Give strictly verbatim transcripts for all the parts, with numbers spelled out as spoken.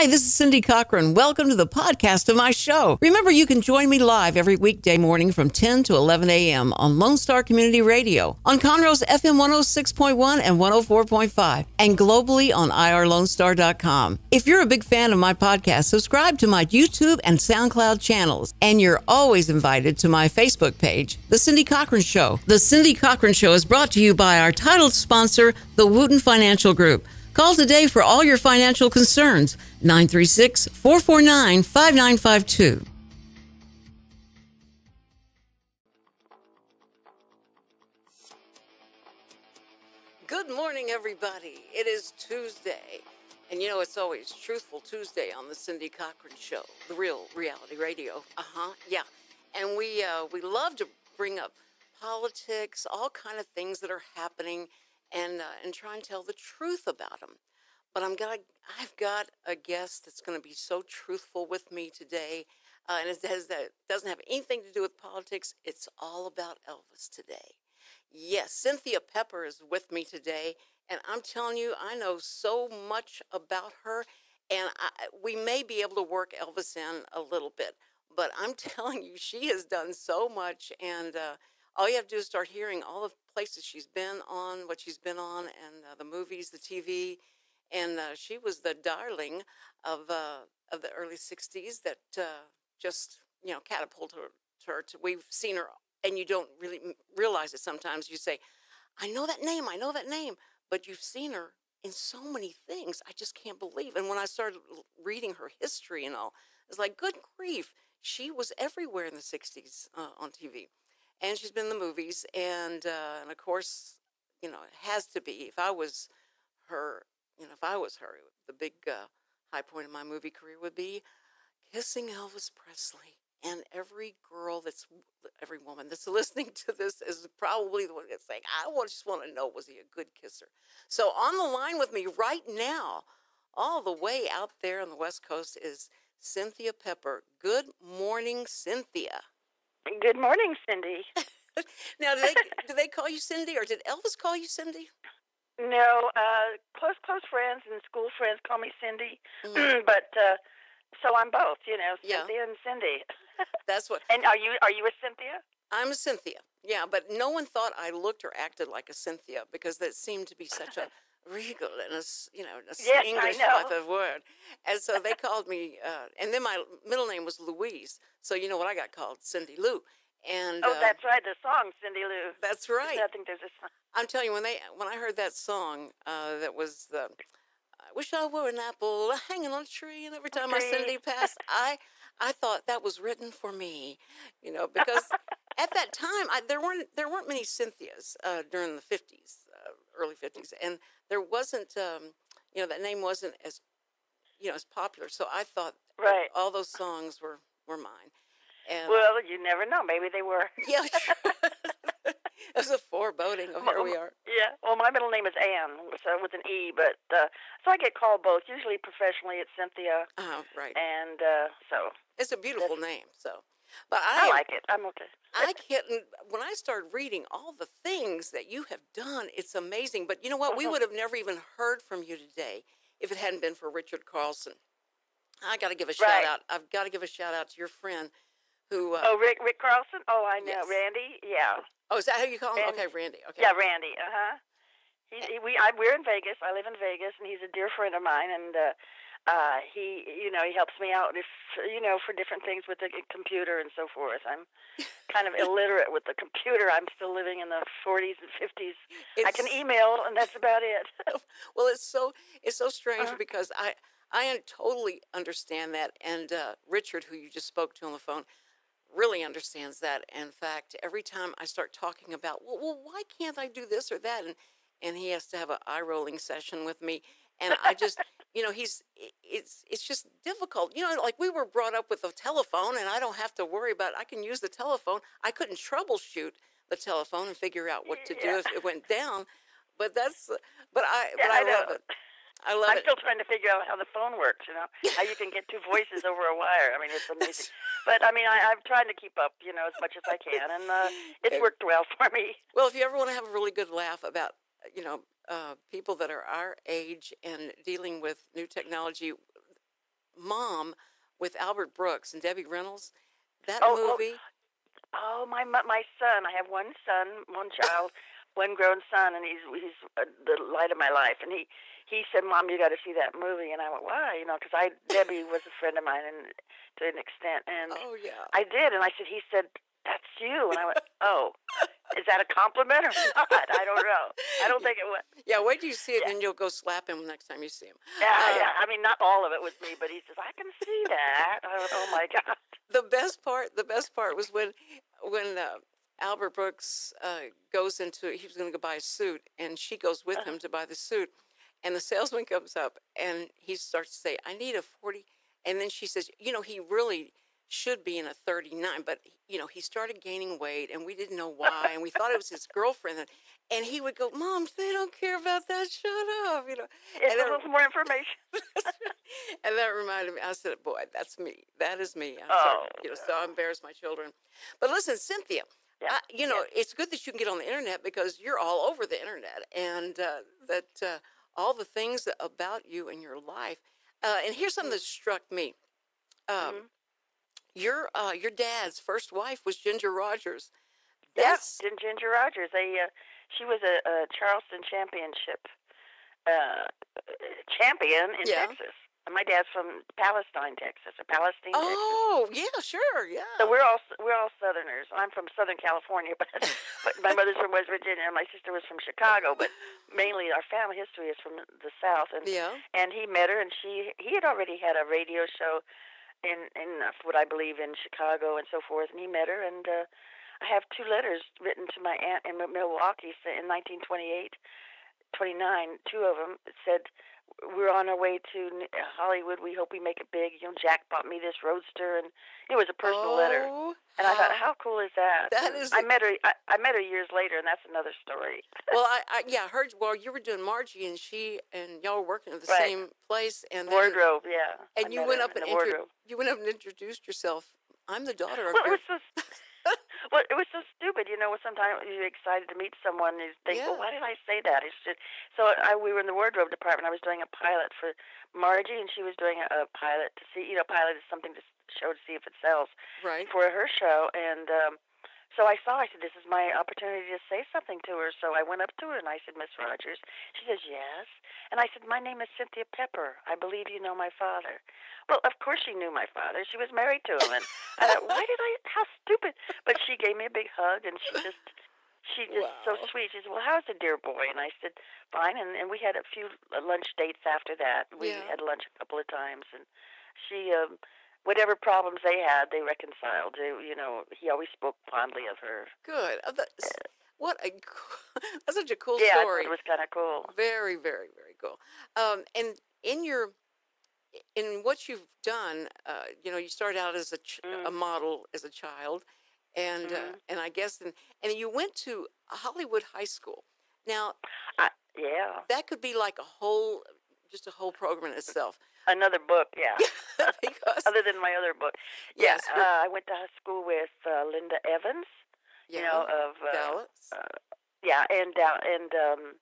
Hi, this is Cindy Cochran. Welcome to the podcast of my show. Remember, you can join me live every weekday morning from ten to eleven a.m. on Lone Star Community Radio, on Conroe's F M one oh six point one and one oh four point five, and globally on I R lone star dot com. If you're a big fan of my podcast, subscribe to my YouTube and SoundCloud channels, and you're always invited to my Facebook page, The Cindy Cochran Show. The Cindy Cochran Show is brought to you by our title sponsor, the Wooten Financial Group. Call today for all your financial concerns, nine three six, four four nine, five nine five two. Good morning, everybody. It is Tuesday, and you know it's always Truthful Tuesday on the Cindy Cochran Show, the real reality radio. Uh-huh, yeah. And we uh, we love to bring up politics, all kind of things that are happening, and uh, and try and tell the truth about them. But I'm gonna, I've got a guest that's going to be so truthful with me today, uh, and it has that doesn't have anything to do with politics. It's all about Elvis today. Yes, Cynthia Pepper is with me today, and I'm telling you, I know so much about her, and I, we may be able to work Elvis in a little bit, but I'm telling you, she has done so much, and uh, all you have to do is start hearing all the places she's been on, what she's been on, and uh, the movies, the T V, and uh, she was the darling of uh, of the early sixties that uh, just, you know, catapulted her, her to, we've seen her, and you don't really realize it sometimes. You say, I know that name, I know that name, but you've seen her in so many things. I just can't believe. And when I started reading her history and all, it's like, good grief, she was everywhere in the sixties uh, on T V. And she's been in the movies, and uh, and of course, you know, it has to be. If I was her, you know, if I was her, the big uh, high point of my movie career would be kissing Elvis Presley. And every girl that's, every woman that's listening to this is probably the one that's saying, I just want to know, was he a good kisser? So on the line with me right now, all the way out there on the West Coast, is Cynthia Pepper. Good morning, Cynthia. Good morning, Cindy. Now, do they, do they call you Cindy, or did Elvis call you Cindy? No, uh, close, close friends and school friends call me Cindy, mm. but uh, so I'm both, you know, Cynthia yeah. and Cindy. That's what. And are you are you a Cynthia? I'm a Cynthia, yeah, but no one thought I looked or acted like a Cynthia because that seemed to be such a regal and a, you know, a yes, English type of word. And so they called me, uh, and then my middle name was Louise, so you know what I got called? Cindy Lou. And, oh, uh, that's right, the song, Cindy Lou. That's right. I think there's a song. I'm telling you, when they when I heard that song, uh, that was the, I wish I were an apple hanging on a tree, and every time my Cindy passed, I I thought that was written for me, you know, because at that time I, there weren't there weren't many Cynthias uh, during the fifties, uh, early fifties, and there wasn't, um, you know, that name wasn't as, you know, as popular. So I thought right. all those songs were were mine. And, well, you never know. Maybe they were. Yeah. It was a foreboding of here we are. Yeah. Well, my middle name is Ann, so with an E, but uh, so I get called both. Usually professionally, it's Cynthia. Oh, right. And uh, so it's a beautiful name. So, but I, I like it. I'm okay. I can't. When I started reading all the things that you have done, it's amazing. But you know what? Mm-hmm. We would have never even heard from you today if it hadn't been for Richard Carlson. I got to give a shout right. out. I've got to give a shout out to your friend. Who, uh, oh, Rick Rick Carlson? Oh, I know. Yes. Randy? Yeah. Oh, is that how you call him? Randy. Okay, Randy. Okay. Yeah, Randy. Uh-huh. He, he, we, I, we're in Vegas. I live in Vegas, and he's a dear friend of mine, and uh, uh, he, you know, he helps me out if, you know, for different things with the computer and so forth. I'm kind of illiterate with the computer. I'm still living in the forties and fifties. It's, I can email, and that's about it. Well, it's so it's so strange uh-huh. because I I totally understand that, and uh, Richard, who you just spoke to on the phone, really understands that. In fact, every time I start talking about, well, well, why can't I do this or that, and and he has to have an eye-rolling session with me, and I just, you know, he's, it's it's just difficult. You know, like we were brought up with a telephone, and I don't have to worry about, I can use the telephone. I couldn't troubleshoot the telephone and figure out what to do yeah. if it went down, but that's, but I, yeah, but I, I love it. I love I'm it. still trying to figure out how the phone works, you know, how you can get two voices over a wire. I mean, it's amazing. But, I mean, I, I'm trying to keep up, you know, as much as I can, and uh, it's worked well for me. Well, if you ever want to have a really good laugh about, you know, uh, people that are our age and dealing with new technology, Mom with Albert Brooks and Debbie Reynolds. That Oh, oh, movie. oh, my mo- my son. I have one son, one child, one grown son, and he's he's uh, the light of my life. And he he said, "Mom, you got to see that movie." And I went, "Why?" You know, because I Debbie was a friend of mine, and to an extent, and Oh, yeah. I did. And I said, he said, "That's you," and I went, "Oh, is that a compliment or not?" I don't know. I don't think it was. Yeah, wait till you see it, Yeah. and you'll go slap him next time you see him. Yeah, Uh, yeah. I mean, not all of it was me, but he says, "I can see that." I went, "Oh my God." The best part, the best part was when, when uh, Albert Brooks uh, goes into, he was going to go buy a suit, and she goes with him to buy the suit, and the salesman comes up, and he starts to say, "I need a forty," and then she says, "You know, he really should be in a thirty-nine, but you know, he started gaining weight, and we didn't know why, and we thought it was his girlfriend." And, and he would go, "Mom, they don't care about that. Shut up," you know. It's And a then- little more information. and that reminded me. I said, "Boy, that's me. That is me." I Oh, started, you know, so I embarrass my children. But listen, Cynthia, Yeah, I, you know, yeah. it's good that you can get on the internet because you're all over the internet, and uh, that uh, all the things that, about you and your life. Uh, and here's something that struck me. Um, Mhm. Your uh, your dad's first wife was Ginger Rogers. Yes, That's Gin- Ginger Rogers. They, uh, she was a, a Charleston Championship uh, champion in Yeah. Texas. And my dad's from Palestine, Texas, or Palestine, Texas. oh yeah, sure, yeah. So we're all we're all Southerners. I'm from Southern California, but but my mother's from West Virginia, and my sister was from Chicago. But mainly our family history is from the South. And yeah. and he met her, and she he had already had a radio show in in uh, what I believe in Chicago and so forth. And he met her, and uh, I have two letters written to my aunt in Milwaukee in nineteen twenty-eight, twenty-nine. Two of them said, "We're on our way to Hollywood. We hope we make it big. You know, Jack bought me this roadster," and it was a personal oh, letter. And I thought, how cool is that? That And is I a- met her. I, I met her years later, and that's another story. Well, I, I yeah, I heard. Well, you were doing Margie, and she and y'all were working at the Right. same place, and then, Wardrobe, yeah. and I you met went her up in and the intro- wardrobe. you went up and introduced yourself. I'm the daughter of Well, it your. was so. Well, it was so stupid, you know. Sometimes you're excited to meet someone, and you think, Yeah. "Well, why did I say that?" It should. So I, we were in the wardrobe department. I was doing a pilot for Margie, and she was doing a, a pilot to see. You know, pilot is something to show to see if it sells Right. for her show. And um, so I saw. I said, "This is my opportunity to say something to her." So I went up to her and I said, "Miss Rogers." She says, "Yes." And I said, "My name is Cynthia Pepper. I believe you know my father." Well, of course she knew my father. She was married to him, and I thought, "Why did I? How stupid!" But she gave me a big hug, and she just, she just so Wow. sweet. She said, "Well, how's the dear boy?" And I said, "Fine." And and we had a few lunch dates after that. We Yeah. had lunch a couple of times, and she, um, whatever problems they had, they reconciled. They, you know, he always spoke fondly of her. Good. Uh, that's, what a cool, that's such a cool Yeah, I story. thought it was kind of cool. Very, very, very cool. Um, and in your in what you've done, uh, you know, you started out as a ch- Mm. a model as a child, and uh, Mhm. and I guess and and you went to Hollywood High School. Now I, yeah, that could be like a whole, just a whole program in itself. another book. Yeah. Because Other than my other book. yes, Yeah, you're- uh, I went to high school with uh, Linda Evans, yeah, you know, of uh, Dallas. uh, yeah, and uh, and um,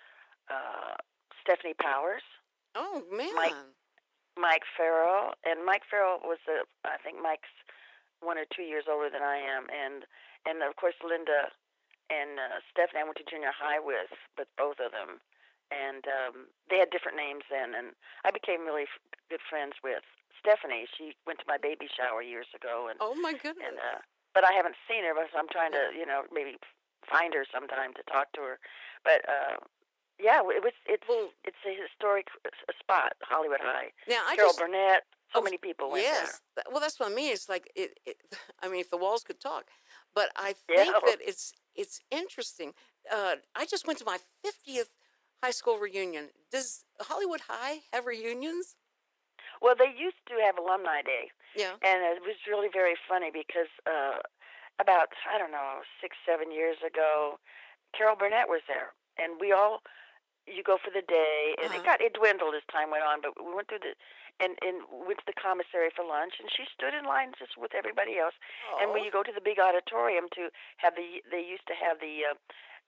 uh, Stephanie Powers, Oh man, Mike- Mike Farrell, and Mike Farrell was a, I think Mike's one or two years older than I am, and and of course Linda and uh, Stephanie I went to junior high with, with both of them, and um, they had different names then, and I became really f- good friends with Stephanie. She went to my baby shower years ago, and oh my goodness. and uh, but I haven't seen her, but I'm trying to, you know, maybe find her sometime to talk to her. But uh, yeah, it was it's Well- it's a historic s- spot, Hollywood High. Now I Carol just Burnett, so Oh, many people went yes. Th- Well, that's what I mean. It's like it, it. I mean, if the walls could talk, but I think Yeah. that it's it's interesting. Uh, I just went to my fiftieth high school reunion. Does Hollywood High have reunions? there. Well, they used to have Alumni Day, Yeah. and it was really very funny because uh, about I don't know six seven years ago, Carol Burnett was there, and we all you go for the day, and Uh-huh. it got it dwindled as time went on, but we went through the and and went to the commissary for lunch, and she stood in line just with everybody else. And when Oh. you go to the big auditorium to have the, they used to have the uh,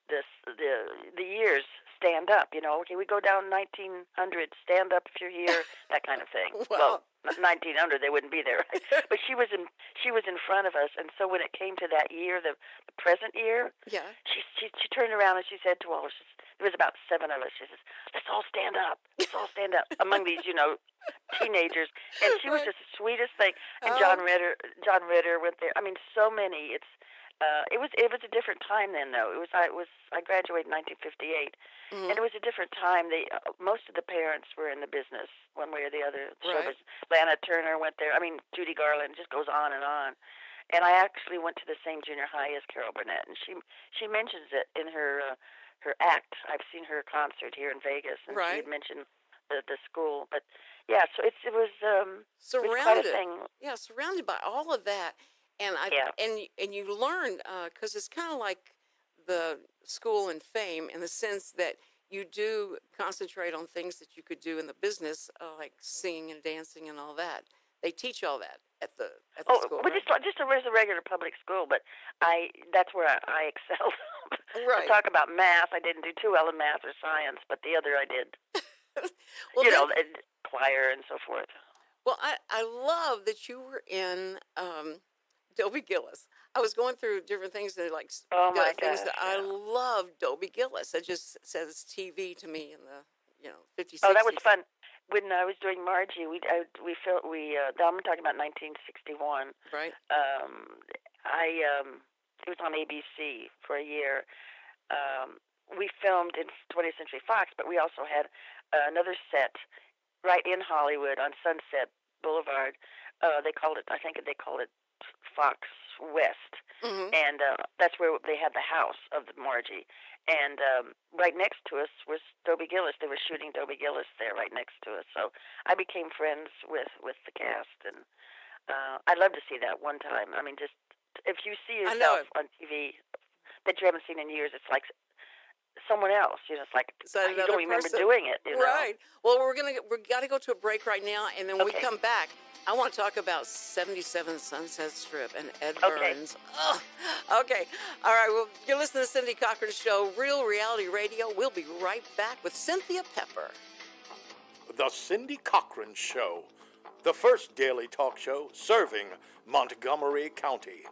this the the years stand up. You know, okay, we go down nineteen hundred, stand up if you're here, that kind of thing. Wow. Well, nineteen hundred, they wouldn't be there, right? But she was in she was in front of us, and so when it came to that year, the, the present year, Yeah. she, she she turned around and she said to all of us, there was about seven of us. She says, "Let's all stand up. Let's all stand up." Among these, you know, teenagers, and she was Right. just the sweetest thing. And Oh. John Ritter, John Ritter went there. I mean, so many. It's uh, it was it was a different time then, though. It was I was I graduated in nineteen fifty-eight, Mhm. and it was a different time. They uh, most of the parents were in the business one way or the other. So Right. was Lana Turner went there. I mean, Judy Garland, just goes on and on. And I actually went to the same junior high as Carol Burnett, and she she mentions it in her uh, her act. I've seen her concert here in Vegas, and she Right. had mentioned the the school. But yeah, so it's it was um it was quite a Surrounded. thing. Yeah, surrounded by all of that, and I Yeah. and y- and you learn because it's kind of like the school and fame in the sense that you do concentrate on things that you could do in the business, uh, like singing and dancing and all that. They teach all that at the at the Oh, school, well, right? just like- just a, as a regular public school, but I that's where I, I excelled. Right. To talk about math, I didn't do too well in math or science, but the other I did. Well, you that- know, and choir and so forth. Well, I, I love that you were in um, Dobie Gillis. I was going through different things that like s- Oh the my things gosh! that I Yeah. love Dobie Gillis. It just says T V to me in the you know fifties. Oh, that was fun. When I was doing Margie, we I, we fil- we uh, I'm talking about nineteen sixty-one. Right. Um, I um, it was on A B C for a year. Um, we filmed in twentieth Century Fox, but we also had uh, another set right in Hollywood on Sunset Boulevard. Uh, they called it, I think they called it Fox West, Hmm. and uh, that's where they had the house of the Margie. And um, right next to us was Dobie Gillis. They were shooting Dobie Gillis there right next to us. So I became friends with, with the cast, and uh, I'd love to see that one time. I mean, just if you see I know yourself on T V that you haven't seen in years, it's like someone else. You know, it's like Is that you another don't remember person? doing it. You know? Right. Well, we're gonna get- we got to go to a break right now, and then when we Okay. come back, I want to talk about seventy-seven Sunset Strip and Ed Okay. Burns. Ugh. Okay. All right. Well, you're listening to Cindy Cochran Show, Real Reality Radio. We'll be right back with Cynthia Pepper. The Cindy Cochran Show, the first daily talk show serving Montgomery County.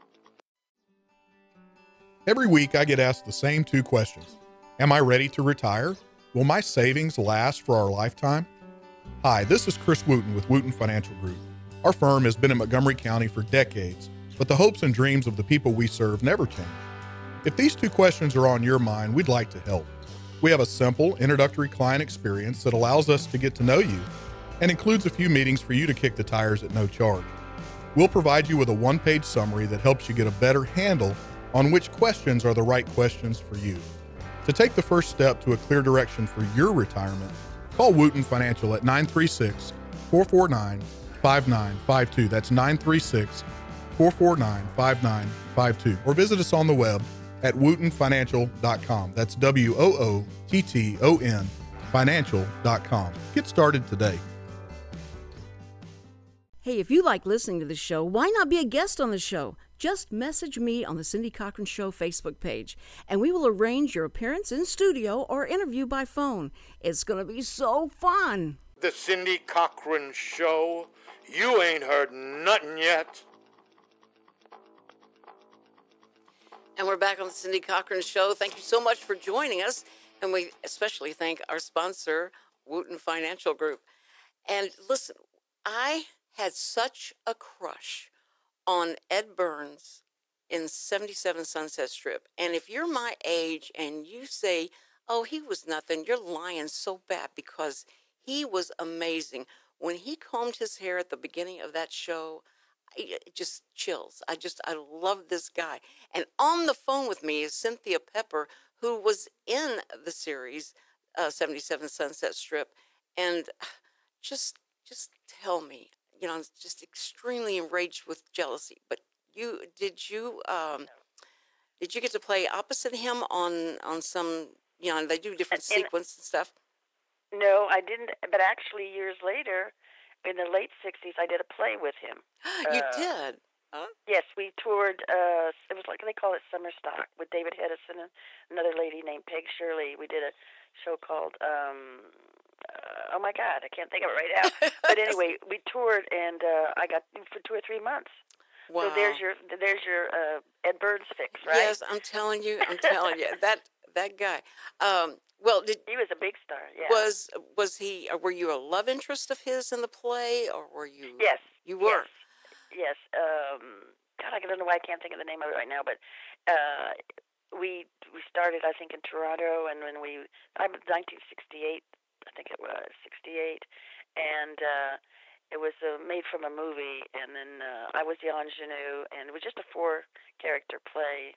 Every week I get asked the same two questions. Am I ready to retire? Will my savings last for our lifetime? Hi, this is Chris Wooten with Wooten Financial Group. Our firm has been in Montgomery County for decades, but the hopes and dreams of the people we serve never change. If these two questions are on your mind, we'd like to help. We have a simple, introductory client experience that allows us to get to know you and includes a few meetings for you to kick the tires at no charge. We'll provide you with a one-page summary that helps you get a better handle on which questions are the right questions for you. To take the first step to a clear direction for your retirement, call Wooten Financial at nine three six, four four nine, five nine five two. That's nine three six, four four nine, five nine five two. Or visit us on the web at wooten financial dot com. That's W O O T T O N financial dot com. Get started today. Hey, if you like listening to the show, why not be a guest on the show? Just message me on the Cindy Cochran Show Facebook page, and we will arrange your appearance in studio or interview by phone. It's going to be so fun. The Cindy Cochran Show, you ain't heard nothing yet. And we're back on the Cindy Cochran Show. Thank you so much for joining us. And we especially thank our sponsor, Wooten Financial Group. And listen, I had such a crush on Ed Burns in seventy-seven Sunset Strip. And if you're my age and you say, oh, he was nothing, you're lying so bad, because he was amazing. When he combed his hair at the beginning of that show, it just chills. I just, I love this guy. And on the phone with me is Cynthia Pepper, who was in the series uh, seventy-seven Sunset Strip. And just, just tell me, you know, I'm just extremely enraged with jealousy. But you, did you, um, did you get to play opposite him on, on some, you know, they do different In- sequence and stuff? No, I didn't. But actually, years later, in the late sixties, I did a play with him. You Uh, did? Huh? Yes, we toured. Uh, it was like they call it summer stock with David Hedison and another lady named Peg Shirley. We did a show called. Um, uh, oh my God, I can't think of it right now. But anyway, we toured, and uh, I got for two or three months. Wow. So there's your there's your uh, Ed Burns fix, right? Yes, I'm telling you, I'm telling you that that guy. Um, well, did he was a big star? Yeah. Was was he? Were you a love interest of his in the play, or were you? Yes, you were. Yes. Yes. Um, God, I don't know why I can't think of the name of it right now, but uh, we we started, I think, in Toronto, and when we, I'm nineteen sixty-eight, I think it was sixty-eight, and uh, it was uh, made from a movie, and then uh, I was the ingenue, and it was just a four-character play,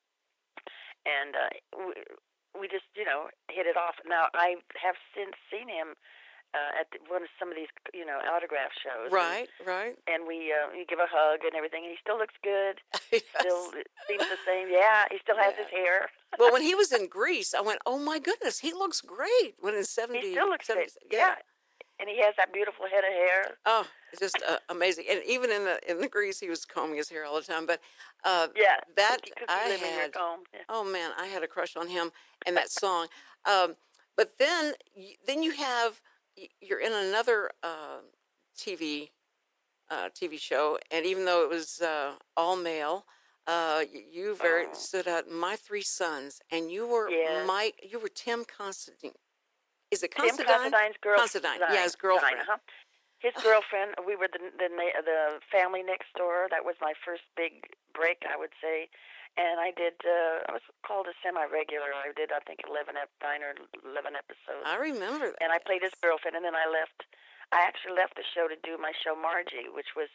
and uh, we, we just, you know, hit it off. Now I have since seen him. Uh, at the, one of some of these, you know, autograph shows. Right, and, right. And we uh, we give a hug and everything, and he still looks good. Yes. Still seems the same. Yeah, he still has yeah. his hair. Well, when he was in Greece, I went, "Oh my goodness, he looks great." When in seventy, he still looks seventy, great. Yeah. yeah, and he has that beautiful head of hair. Oh, it's just uh, amazing. And even in the in the Greece, he was combing his hair all the time. But uh, yeah, that cookie, cookie I living had. comb. Yeah. Oh man, I had a crush on him and that song. Um, but then, then you have. You're in another uh, T V uh, T V show, and even though it was uh, all male, uh, you very oh. stood out. My Three Sons, and you were yes. Mike. You were Tim Constantine. Is it Tim Constantine? Constantine's girlfriend. Constantine, yeah, his girlfriend. Uh-huh. His girlfriend. We were the, the the family next door. That was my first big break, I would say. And I did, uh, I was called a semi-regular. I did, I think, eleven, nine or eleven episodes. I remember that. And I played his girlfriend, and then I left. I actually left the show to do my show Margie, which was,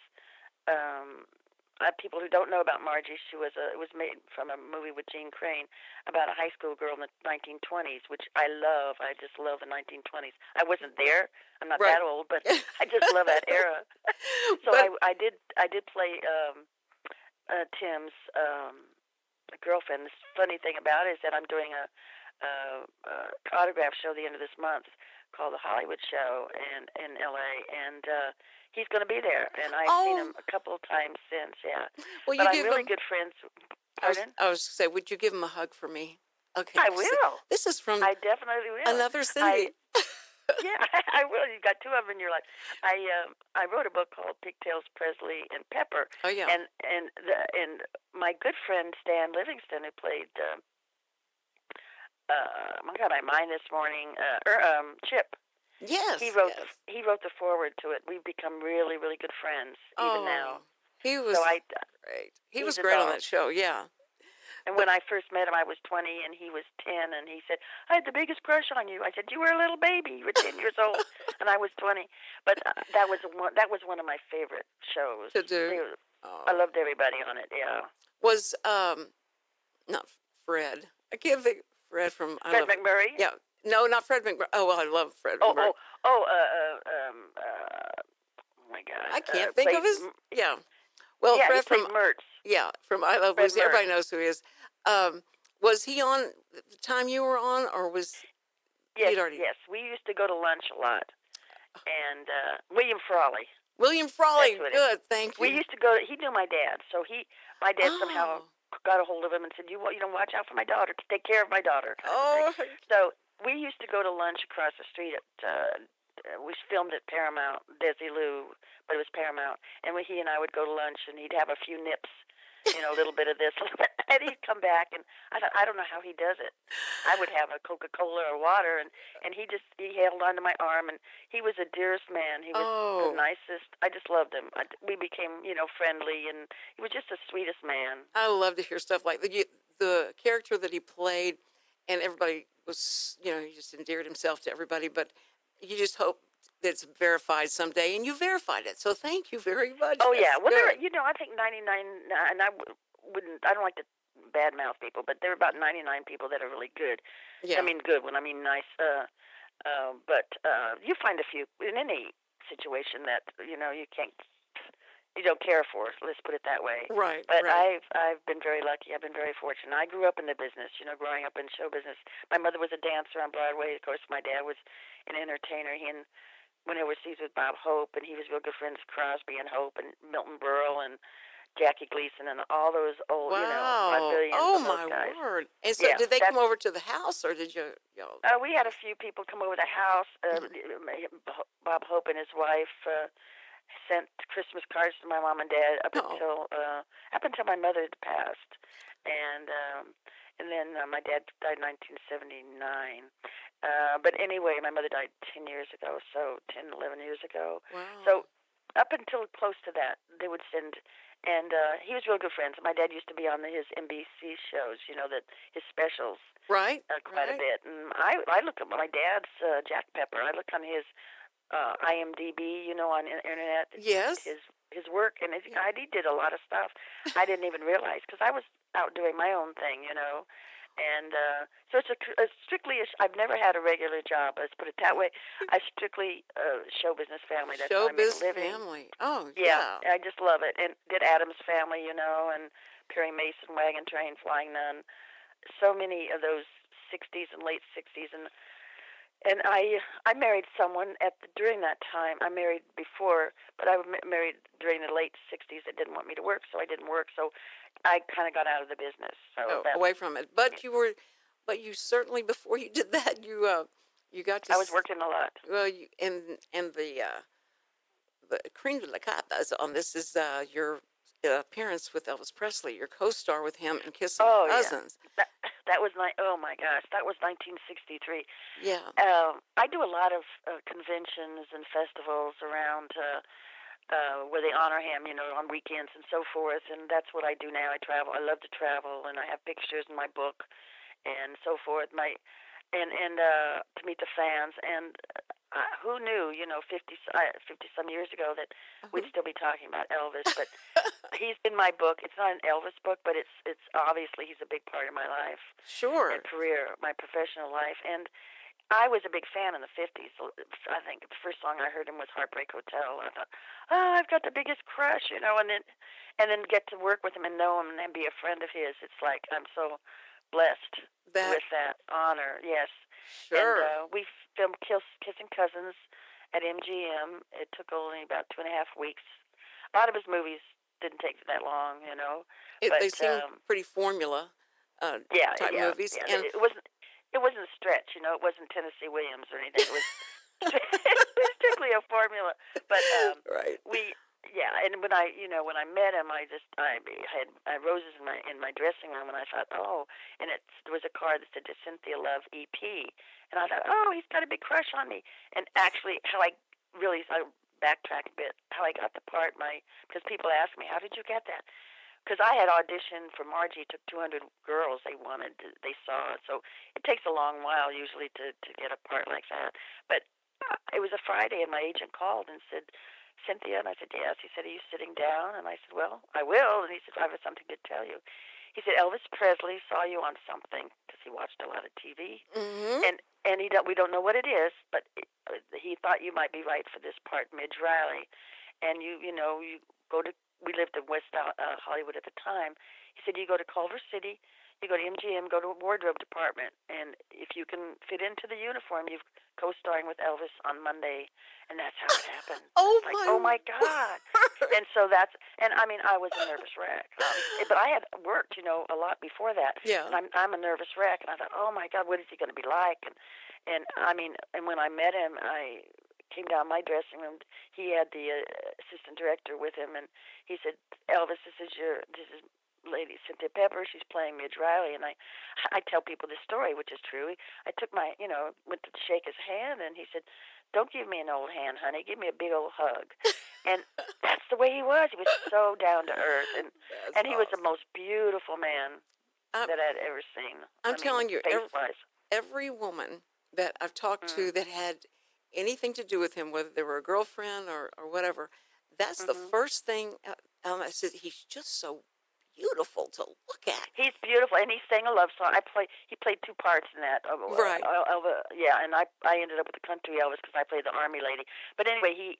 um, uh, people who don't know about Margie, she was a, it was made from a movie with Jean Crane about a high school girl in the nineteen twenties, which I love. I just love the nineteen twenties. I wasn't there. I'm not right. that old, but I just love that era. So but, I, I did, I did play um, uh, Tim's. Um, girlfriend. The funny thing about it is that I'm doing a, a, a autograph show the end of this month called the Hollywood Show in in L A, and uh, he's going to be there. And I've oh. seen him a couple of times since. Yeah, well, but you I'm really him, good friends. I was, Pardon? I was going to say, would you give him a hug for me? Okay, I will. This is from. I definitely will. Another Cindy. I, yeah, I will. You got two of them in your life. I um, I wrote a book called Pigtails, Presley, and Pepper. Oh yeah. And and the, and my good friend Stan Livingston, who played, uh, uh, my God, I mind this morning. Uh, er, um, Chip. Yes. He wrote yes. the, he wrote the foreword to it. We've become really really good friends even oh, now. He was so I, great. He was was great a on that show. Yeah. And when I first met him, I was twenty, and he was ten, and he said, I had the biggest crush on you. I said, you were a little baby. You were ten years old, and I was twenty. But uh, that was one, that was one of my favorite shows. To do. They, oh. I loved everybody on it, yeah. Was, um, not Fred. I can't think, Fred from... Fred I love, McMurray? Yeah. No, not Fred McMurray. Oh, well, I love Fred oh, McMurray. Oh, oh, uh, uh, um, uh, oh, my God. I can't uh, think played, of his... Yeah. Well, yeah, Fred he from... Mertz. Yeah, from I Love Fred Lucy. Mertz. Everybody knows who he is. Um, was he on the time you were on, or was yes, he'd already? Yes, we used to go to lunch a lot, and uh, William Frawley. William Frawley, That's what good, it- thank you. We used to go. To, he knew my dad, so he, my dad Oh. somehow got a hold of him and said, "You, you know, watch out for my daughter. Take care of my daughter." kind of Oh, thing. So we used to go to lunch across the street at. Uh, we filmed at Paramount, Desi Lou, but it was Paramount, and we, he and I would go to lunch, and he'd have a few nips, you know, a little bit of this, and he'd come back, and I don't, I don't know how he does it. I would have a Coca-Cola or water, and, and he just, he held onto my arm, and he was the dearest man. He was Oh. the nicest. I just loved him. I, we became, you know, friendly, and he was just the sweetest man. I love to hear stuff like the the character that he played, and everybody was, you know, he just endeared himself to everybody, but you just hope that it's verified someday, and you verified it. So thank you very much. Oh yeah, That's well, there, good. you know, I think ninety-nine, and I wouldn't, I don't like to badmouth people, but there are about ninety-nine people that are really good. Yeah. I mean, good when I mean nice. Uh, uh, but uh, you find a few in any situation that you know you can't, you don't care for. Let's put it that way. Right. But right. I've I've been very lucky. I've been very fortunate. I grew up in the business, you know, growing up in show business. My mother was a dancer on Broadway. Of course, my dad was an entertainer. He and went overseas with Bob Hope, and he was real good friends with Crosby and Hope and Milton Berle, and Jackie Gleason and all those old, Wow. you know, Brazilians Oh, and those my guys. word. And so Yeah, did they that's- come over to the house, or did you, you know? Uh, we had a few people come over to the house. Uh, Bob Hope and his wife uh, sent Christmas cards to my mom and dad up Oh. until uh, up until my mother had passed, and um, and then uh, my dad died in nineteen seventy-nine. Uh, but anyway, my mother died ten years ago, so ten, eleven years ago. Wow. So up until close to that, they would send. And uh, he was real good friends. My dad used to be on the, his N B C shows, you know, that his specials. Right. Uh, quite right. a bit. And I I look at my dad's uh, Jack Pepper. I look on his uh, I M D B, you know, on the internet. Yes. His his work, and his, Yeah. God, he did a lot of stuff I didn't even realize because I was out doing my own thing, you know. And uh, so it's a, a strictly, a, I've never had a regular job. Let's put it that way. I strictly uh, show business family. That's how I make a Showbiz living. family. Oh, Yeah, yeah. I just love it. And did Adam's Family, you know, and Perry Mason, Wagon Train, Flying Nun. So many of those sixties and late sixties, and and I I married someone at the, during that time. I married before, but I was married during the late sixties that didn't want me to work, so I didn't work. So I kind of got out of the business. So Oh, that's, away from it. But you were, but you certainly, before you did that, you uh, you got to. I was s- working a lot. Well, you, and and the uh, the cream de la catas on this is uh, your uh, appearance with Elvis Presley, your co-star with him in Kissin Oh, yeah. Cousins. That, that was my, oh my gosh, that was nineteen sixty-three. Yeah. Um, I do a lot of uh, conventions and festivals around uh, uh, where they honor him, you know, on weekends and so forth, and that's what I do now. I travel. I love to travel, and I have pictures in my book and so forth. My and and uh, to meet the fans, and uh, who knew, you know, fifty, uh, fifty some years ago that we'd still be talking about Elvis. But he's in my book. It's not an Elvis book, but it's it's obviously he's a big part of my life Sure. and career, my professional life, and I was a big fan in the fifties. I think the first song I heard him was Heartbreak Hotel. I thought, oh, I've got the biggest crush, you know, and then and then get to work with him and know him and be a friend of his. It's like I'm so blessed That with that honor. Yes. sure. And uh, we filmed Kiss, Kissin Cousins at M G M. It took only about two and a half weeks. A lot of his movies didn't take that long, you know. It, but, they seem um, pretty formula uh, Yeah, type yeah, movies, yeah. and It wasn't. It wasn't a stretch, you know. It wasn't Tennessee Williams or anything. It was, it was strictly a formula. But um, right. we, yeah. And when I, you know, when I met him, I just, I had I roses in my in my dressing room, and I thought, oh, and it there was a card that said to Cynthia Love E P, and I thought, oh, he's got a big crush on me. And actually, how I really, I backtrack a bit, how I got the part, my because people ask me, how did you get that? Because I had auditioned for Margie, took two hundred girls they wanted, to, they saw it. So it takes a long while usually to, to get a part like that. But uh, it was a Friday, and my agent called and said, Cynthia, and I said, yes. He said, are you sitting down? And I said, well, I will. And he said, I have something to tell you. He said, Elvis Presley saw you on something, because he watched a lot of T V. Mm-hmm. And and he don't, we don't know what it is, but it, he thought you might be right for this part, Midge Riley. And you, you know, you go to, we lived in West uh, Hollywood at the time. He said, you go to Culver City, you go to M G M, go to a wardrobe department, and if you can fit into the uniform, you've co-starring with Elvis on Monday, and that's how it happened. Oh, like, my oh my God! And so that's, and I mean, I was a nervous wreck, obviously, but I had worked, you know, a lot before that. Yeah. And I'm I'm a nervous wreck, and I thought, oh my God, what is he going to be like? And and I mean, and when I met him, I came down my dressing room. He had the uh, assistant director with him, and he said, Elvis, this is your, this is Lady Cynthia Pepper. She's playing Midge Riley. And I, I tell people this story, which is true. I took my, you know, went to shake his hand, and he said, don't give me an old hand, honey. Give me a big old hug. And that's the way he was. He was so down to earth, and That's and he was the awesome. most beautiful man I'm, that I'd ever seen. I'm I mean, telling you, every, face-wise. every woman that I've talked to Mm. that had anything to do with him, whether they were a girlfriend or, or whatever, that's the Mhm. first thing. Uh, um, I said, he's just so beautiful to look at. He's beautiful, and he sang a love song. I play. He played two parts in that. Uh, Right. Uh, Elvis, yeah, and I I ended up with the country Elvis because I played the army lady. But anyway, he,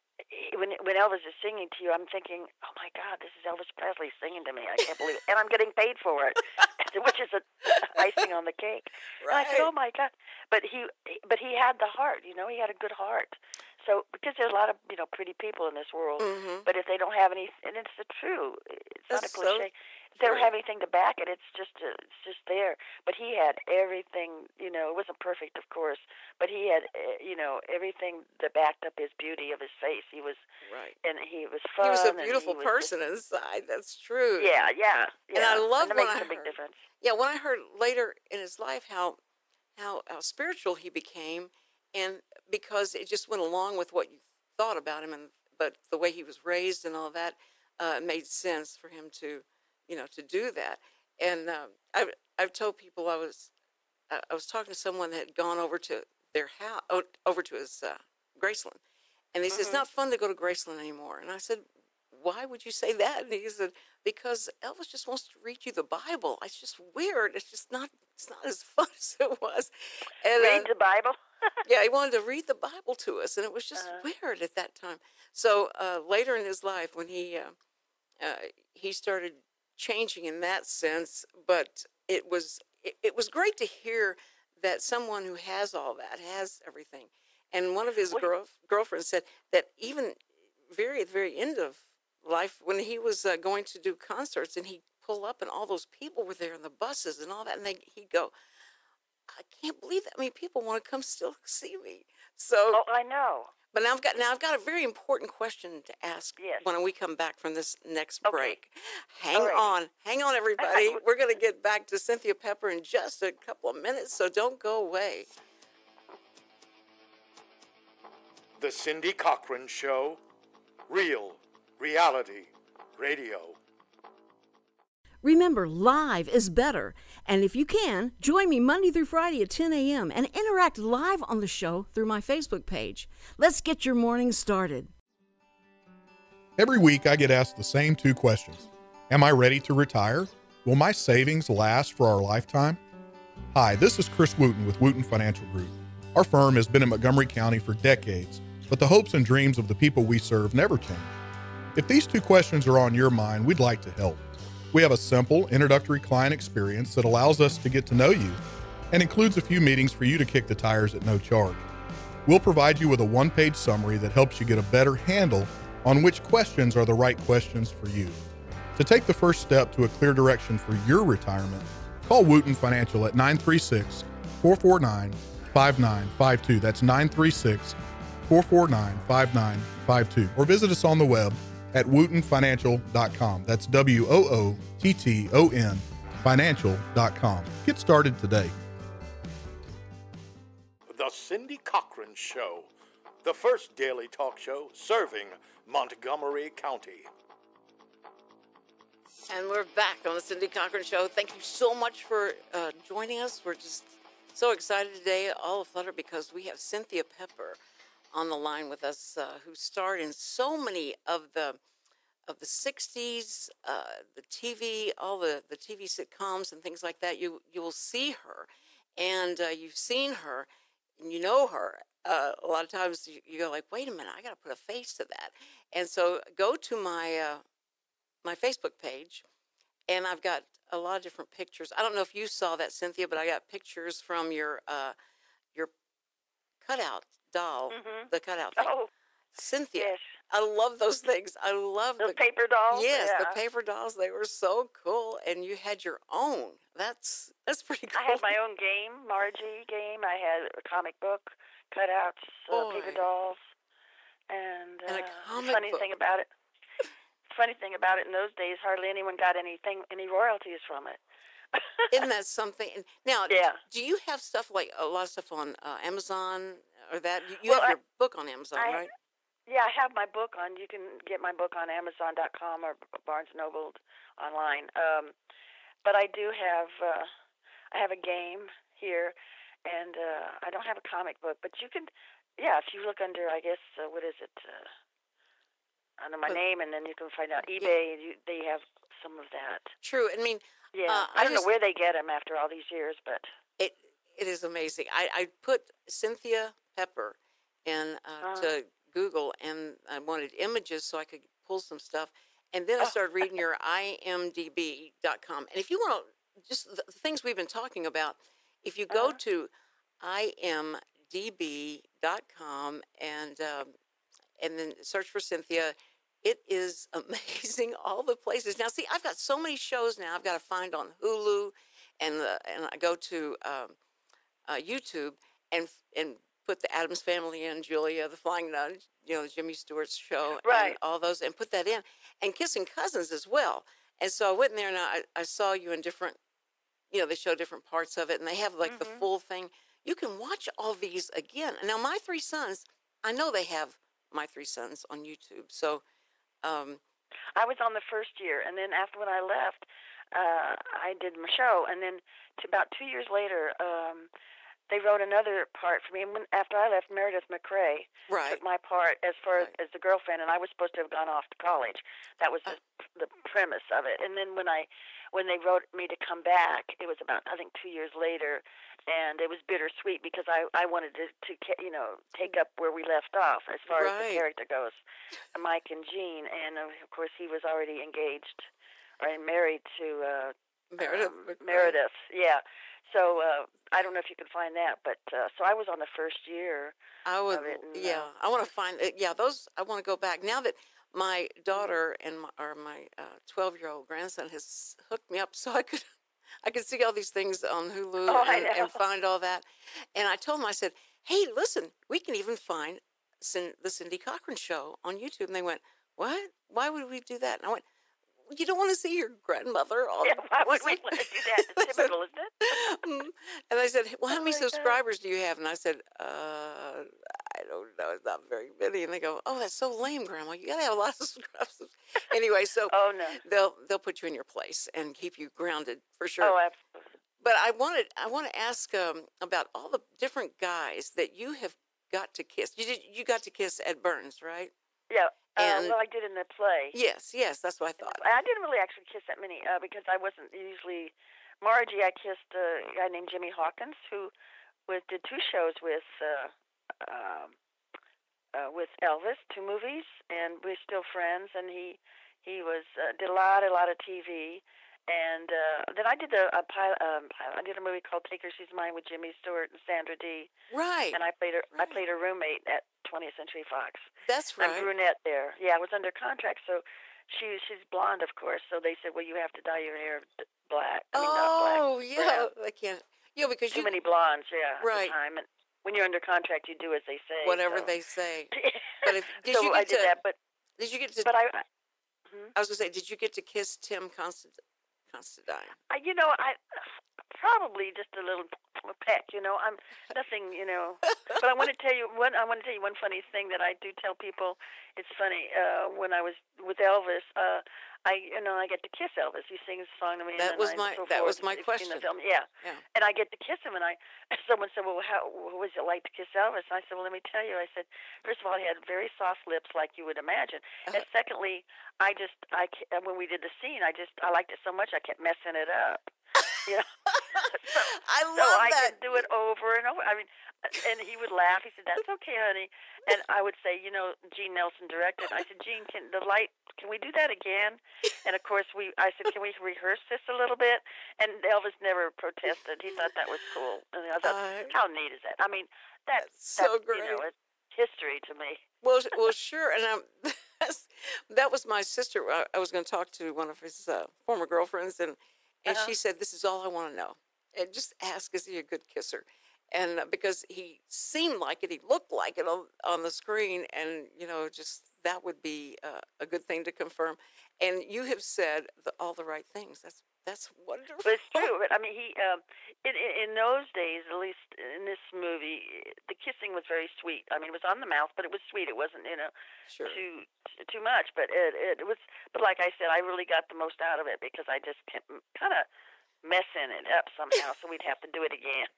he when when Elvis is singing to you, I'm thinking, oh my God, this is Elvis Presley singing to me. I can't believe it, and I'm getting paid for it, which is a icing on the cake. And I said, oh my God, but he but he had the heart. You know, he had a good heart. so because there's a lot of you know pretty people in this world, Mm-hmm. but if they don't have any, and it's the true, it's not a That's so cliche. If they don't true. have anything to back it, it's just uh, it's just there. But he had everything. You know, it wasn't perfect, of course, but he had uh, you know everything that backed up his beauty of his face. He was Right. and he was He fun. was a and beautiful he was person inside. That's true. Just, yeah, yeah, yeah. And I love and it when makes I a big heard- difference. Yeah, when I heard later in his life how how, how spiritual he became, and because it just went along with what you thought about him, and but the way he was raised and all that, uh, made sense for him to, you know, to do that. And uh, I've I've told people I was I I was talking to someone that had gone over to their house, over to his uh, Graceland, and he said it's Mhm. not fun to go to Graceland anymore. And I said, why would you say that? And he said, because Elvis just wants to read you the Bible. It's just weird. It's just not. It's not as fun as it was. And Read uh, the Bible. yeah, he wanted to read the Bible to us, and it was just Uh-huh. weird at that time. So uh, later in his life, when he uh, uh, he started changing in that sense, but it was it, it was great to hear that someone who has all that has everything. And one of his What- girl, girlfriends said that even very at the very end of life, when he was uh, going to do concerts, and he'd pull up, and all those people were there, and the buses and all that, and they, he'd go, I can't believe that many people want to come still see me. So, Oh, I know. but now I've got now I've got a very important question to ask Yes. when we come back from this next Okay. break. Hang Alrighty. on, hang on, everybody. We're going to get back to Cynthia Pepper in just a couple of minutes, so don't go away. The Cindy Cochran Show, real reality radio. Remember, live is better. And if you can, join me Monday through Friday at ten a.m. and interact live on the show through my Facebook page. Let's get your morning started. Every week I get asked the same two questions. Am I ready to retire? Will my savings last for our lifetime? Hi, this is Chris Wooten with Wooten Financial Group. Our firm has been in Montgomery County for decades, but the hopes and dreams of the people we serve never change. If these two questions are on your mind, we'd like to help. We have a simple introductory client experience that allows us to get to know you and includes a few meetings for you to kick the tires at no charge. We'll provide you with a one-page summary that helps you get a better handle on which questions are the right questions for you. To take the first step to a clear direction for your retirement, call Wooten Financial at nine three six, four four nine, five nine five two. That's nine three six, four four nine, five nine five two. Or visit us on the web at wooten financial dot com. That's W O O T T O N financial dot com. Get started today. The Cindy Cochran Show, the first daily talk show serving Montgomery County. And we're back on the Cindy Cochran Show. Thank you so much for uh, joining us. We're just so excited today, all aflutter, because we have Cynthia Pepper on the line with us, uh, who starred in so many of the of the sixties, uh, the T V, all the, the T V sitcoms and things like that. You you will see her, and uh, you've seen her, and you know her. Uh, a lot of times you, you go like, wait a minute, I got to put a face to that. And so go to my uh, my Facebook page, and I've got a lot of different pictures. I don't know if you saw that, Cynthia, but I got pictures from your uh, your cutout doll, Mhm. the cutout thing. Oh, Cynthia, yes. I love those things. I love The the paper dolls. Yes, yeah. the paper dolls. They were so cool, and you had your own. That's that's pretty cool. I had my own game, Margie game. I had a comic book, cutouts, uh, Boy. paper dolls, and, uh, And a the comic funny book. thing about it. Funny thing about it, in those days, hardly anyone got anything, any royalties from it. Isn't that something? And now, Yeah. do you have stuff like a lot of stuff on uh, Amazon or that? You, you Well, have I- your book on Amazon, I- right? Yeah, I have my book on. You can get my book on Amazon dot com or Barnes and Noble online. Um, but I do have. Uh, I have a game here, and uh, I don't have a comic book. But you can. Yeah, if you look under, I guess, uh, what is it? Uh, under my Well, name, and then you can find out yeah. eBay. You, they have some of that. True. I mean, Yeah, Uh, I I don't just- know where they get them after all these years, but it it is amazing. I, I put Cynthia Pepper in uh, Uh-huh. to Google, and I wanted images so I could pull some stuff. And then I Oh. started reading your I M D B dot com. And if you want to, just the things we've been talking about, if you go Uh-huh. to I M d b dot com and um, and then search for Cynthia. It is amazing, all the places. Now, see, I've got so many shows now I've got to find on Hulu, and the, and I go to um, uh, YouTube and and put the Addams Family in, Julia, the Flying Nun, you know, Jimmy Stewart's show, Right. and all those, and put that in, and Kissin Cousins as well. And so I went in there, and I, I saw you in different, you know, they show different parts of it, and they have, like, mm-hmm. the full thing. You can watch all these again. Now, My Three Sons, I know they have My Three Sons on YouTube, so... Um, I was on the first year, and then after when I left, uh, I did my show, and then to about two years later, um, they wrote another part for me. And when, after I left, Meredith McRae right. took my part as far right. as the girlfriend, and I was supposed to have gone off to college. That was the, uh, the premise of it. And then when I, when they wrote me to come back, it was about I think two years later, and it was bittersweet because I, I wanted to, to you know take up where we left off as far right. as the character goes, Mike and Jean, and of course he was already engaged or married to uh, Meredith. Um, Meredith, yeah. So uh, I don't know if you can find that, but uh, so I was on the first year. I would, of it and, yeah. Uh, I want to find it. Yeah, those. I want to go back now that my daughter and my, or my twelve-year-old grandson has hooked me up, so I could, I could see all these things on Hulu oh, and, and find all that. And I told them, I said, "Hey, listen, we can even find Cin- the Cindy Cochran Show on YouTube." And they went, "What? Why would we do that?" And I went, "You don't want to see your grandmother on." Yeah, why would we want to do that? It's typical, isn't it? And they said, "Well, how Oh many my God. subscribers do you have?" And I said, uh, "I don't know. It's not very many." And they go, "Oh, that's so lame, Grandma. You got to have a lot of subscribers." Anyway, so Oh no. they'll they'll put you in your place and keep you grounded for sure. Oh, absolutely. But I wanted I want to ask um, about all the different guys that you have got to kiss. You did you got to kiss Ed Burns, right? Yeah. Uh, And- well, I did in the play. Yes, yes, that's what I thought. I didn't really actually kiss that many uh, because I wasn't usually Margie. I kissed a guy named Jimmy Hawkins who was did two shows with uh, um, uh, with Elvis, two movies, and we're still friends. And he he was uh, did a lot a lot of T V. And uh, then I did a, a pilot, um, pilot. I did a movie called Take Her, She's Mine with Jimmy Stewart and Sandra Dee. Right. And I played her. Right. I played her roommate at twentieth Century Fox. That's I'm right. brunette there. Yeah, I was under contract, so she she's blonde, of course. So they said, well, you have to dye your hair d- black. I mean, not black. Oh, yeah. I can't. Yeah, because Too you many blondes. Yeah. Right. At the time, and when you're under contract, you do as they say. whatever so. they say. But if did so you I get did to that, but did you get to but I. I hmm? I was gonna say, did you get to kiss Tim Constant, Constantine? I, you know, I probably just a little peck. You know, I'm nothing. You know, but I want to tell you one. I want to tell you one funny thing that I do tell people. It's funny. Uh, when I was with Elvis, uh, I you know I get to kiss Elvis. He sings a song to me. That and was then my I, so that forth, was my if you've seen question. the film. Yeah. Yeah. And I get to kiss him, and I someone said, "Well, how what was it like to kiss Elvis?" And I said, "Well, let me tell you." I said, first of all, he had very soft lips, like you would imagine. Uh-huh. And secondly, I just I ca- when we did the scene, I just I liked it so much, I kept messing it up. You know, so, I so love I that. could do it over and over. I mean, and he would laugh. He said, "That's okay, honey." And I would say, "You know, Gene Nelson directed." I said, "Gene, can the light? Can we do that again?" And of course, we. I said, "Can we rehearse this a little bit?" And Elvis never protested. He thought that was cool. And I thought, Uh, how neat is that? I mean, that's so that's, great. You know, it's history to me. Well, well, sure. And um, that's, that was my sister. I, I was going to talk to one of his uh, former girlfriends, and and Uh-huh. she said, "This is all I want to know. And just ask, is he a good kisser?" And uh, because he seemed like it, he looked like it on, on the screen, and you know, just that would be uh, a good thing to confirm. And you have said the, all the right things. That's that's wonderful. But it's true. But I mean, he um, in, in those days, at least in this movie, the kissing was very sweet. I mean, it was on the mouth, but it was sweet. It wasn't, you know, Sure. too too much. But it it was. But like I said, I really got the most out of it because I just kind of messing it up somehow, so we'd have to do it again.